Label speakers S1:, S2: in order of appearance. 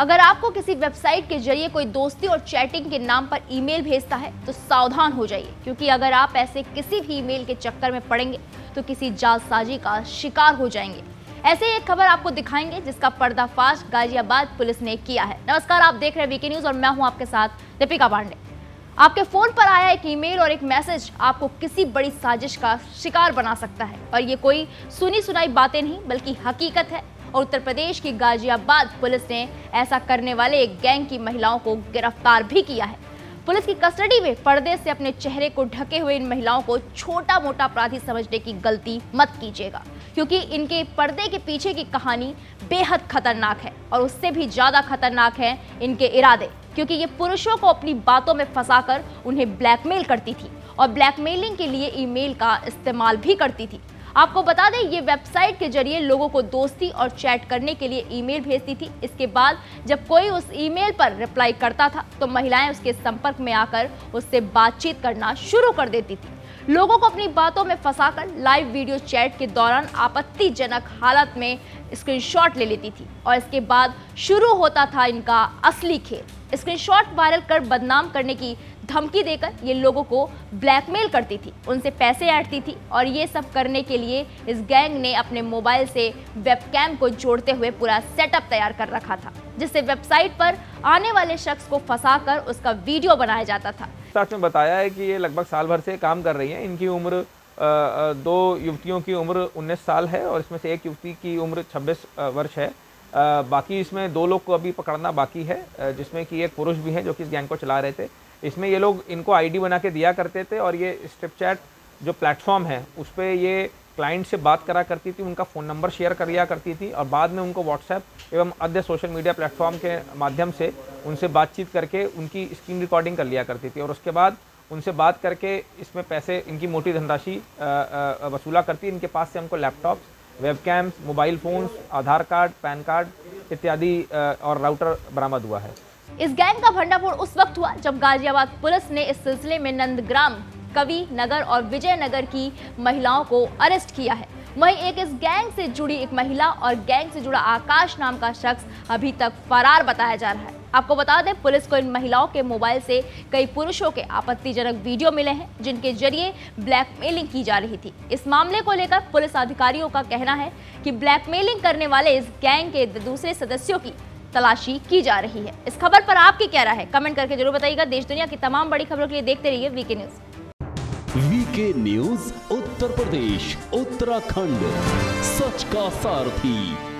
S1: अगर आपको किसी वेबसाइट के जरिए कोई दोस्ती और चैटिंग के नाम पर ईमेल भेजता है तो सावधान हो जाइए, क्योंकि अगर आप ऐसे किसी भी ईमेल के चक्कर में पड़ेंगे तो किसी जालसाजी का शिकार हो जाएंगे। ऐसे ही एक खबर आपको दिखाएंगे जिसका पर्दाफाश गाजियाबाद पुलिस ने किया है। नमस्कार, आप देख रहे हैं वीके न्यूज और मैं हूं आपके साथ दीपिका पांडे। आपके फोन पर आया एक ईमेल और एक मैसेज आपको किसी बड़ी साजिश का शिकार बना सकता है, और ये कोई सुनी सुनाई बातें नहीं बल्कि हकीकत है। और उत्तर प्रदेश की गाजियाबाद पुलिस ने ऐसा करने वाले एक गैंग की महिलाओं को गिरफ्तार भी किया है। पुलिस की कस्टडी में पर्दे से अपने चेहरे को ढके हुए इन महिलाओं को छोटा मोटा अपराधी समझने की गलती मत कीजिएगा, क्योंकि इनके पर्दे के पीछे की कहानी बेहद खतरनाक है। और उससे भी ज्यादा खतरनाक है इनके इरादे, क्योंकि ये पुरुषों को अपनी बातों में फंसाकर उन्हें ब्लैकमेल करती थी और ब्लैकमेलिंग के लिए ईमेल का इस्तेमाल भी करती थी। आपको बता दें, ये वेबसाइट के जरिए लोगों को दोस्ती और चैट करने के लिए ईमेल भेजती थी। इसके बाद जब कोई उस ईमेल पर रिप्लाई करता था तो महिलाएं उसके संपर्क में आकर उससे बातचीत करना शुरू कर देती थी। लोगों को अपनी बातों में फंसाकर लाइव वीडियो चैट के दौरान आपत्तिजनक हालत में स्क्रीनशॉट ले लेती थी और इसके बाद शुरू होता था इनका असली खेल। स्क्रीनशॉट वायरल कर बदनाम करने की धमकी देकर ये लोगों को ब्लैकमेल करती थी, उनसे पैसे ऐंठती थी। और ये सब करने के लिए इस गैंग ने अपने मोबाइल से वेबकैम को जोड़ते हुए पूरा सेटअप तैयार कर रखा था, जिससे वेबसाइट पर आने वाले शख्स को फंसाकर उसका वीडियो बनाया जाता था।
S2: साथ में बताया है कि ये लगभग साल भर से काम कर रही हैं। इनकी उम्र दो युवतियों की उम्र 19 साल है और इसमें से एक युवती की उम्र 26 वर्ष है। बाकी इसमें 2 लोग को अभी पकड़ना बाकी है, जिसमें कि एक पुरुष भी हैं जो कि इस गैंग को चला रहे थे। इसमें ये लोग इनको आईडी बना के दिया करते थे और ये स्नैपचैट जो प्लेटफॉर्म है उस पर ये क्लाइंट से बात करा करती थी, उनका फ़ोन नंबर शेयर कर लिया करती थी और बाद में उनको व्हाट्सएप एवं अन्य सोशल मीडिया प्लेटफॉर्म के माध्यम से उनसे बातचीत करके उनकी स्क्रीन रिकॉर्डिंग कर लिया करती थी और उसके बाद उनसे बात करके इसमें पैसे, इनकी मोटी धनराशि वसूला करती। इनके पास से हमको laptop, webcams, mobile phones, Aadhaar card, PAN card इत्यादि और राउटर बरामद हुआ है।
S1: इस गैंग का भंडाफोड़ उस वक्त हुआ जब गाजियाबाद पुलिस ने इस सिलसिले में नंदग्राम, कवि नगर और विजयनगर की महिलाओं को अरेस्ट किया है। वहीं इस गैंग से जुड़ी एक महिला और गैंग से जुड़ा आकाश नाम का शख्स अभी तक फरार बताया जा रहा है। आपको बता दें, पुलिस को इन महिलाओं के मोबाइल से कई पुरुषों के आपत्तिजनक वीडियो मिले हैं जिनके जरिए ब्लैकमेलिंग की जा रही थी। इस मामले को लेकर पुलिस अधिकारियों का कहना है कि ब्लैकमेलिंग करने वाले इस गैंग के दूसरे सदस्यों की तलाशी की जा रही है। इस खबर पर आपकी क्या राय है, कमेंट करके जरूर बताइएगा। देश दुनिया की तमाम बड़ी खबरों के लिए देखते रहिए VK news.
S3: VK news Uttar Pradesh, Uttarakhand, सच का सारथी।